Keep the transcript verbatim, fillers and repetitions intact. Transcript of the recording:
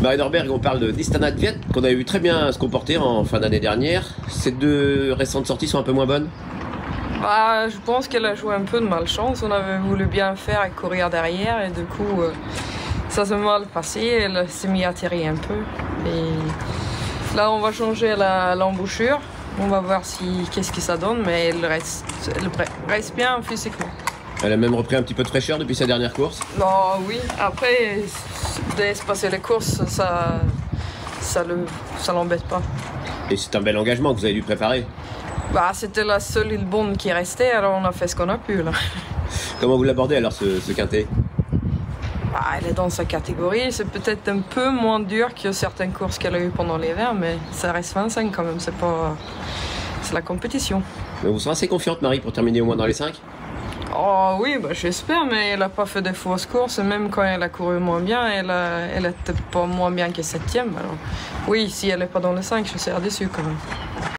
Marie Norberg, on parle de Distana Kvyat, qu'on avait vu très bien se comporter en fin d'année dernière. Ces deux récentes sorties sont un peu moins bonnes. Bah, je pense qu'elle a joué un peu de malchance. On avait voulu bien faire et courir derrière, et du coup, euh, ça s'est mal passé. Elle s'est mise à tirer un peu. Et là, on va changer l'embouchure. On va voir si qu'est-ce que ça donne, mais elle reste, elle reste bien physiquement. Elle a même repris un petit peu de fraîcheur depuis sa dernière course. Non, oui. Après, dès se passer les courses, ça, ça le, ça l'embête pas. Et c'est un bel engagement que vous avez dû préparer. Bah, c'était la seule île bonne qui restait, alors on a fait ce qu'on a pu là. Comment vous l'abordez alors ce, ce quintet? Bah, elle est dans sa catégorie, c'est peut-être un peu moins dur que certaines courses qu'elle a eues pendant l'hiver, mais ça reste vingt-cinq quand même, c'est pas, c'est la compétition. Mais vous serez assez confiante, Marie, pour terminer au moins dans les cinq? Oh oui, bah, j'espère, mais elle n'a pas fait de fausses courses, même quand elle a couru moins bien, elle, a, elle était pas moins bien que septième. Alors oui, si elle n'est pas dans les cinq, je serais déçue quand même.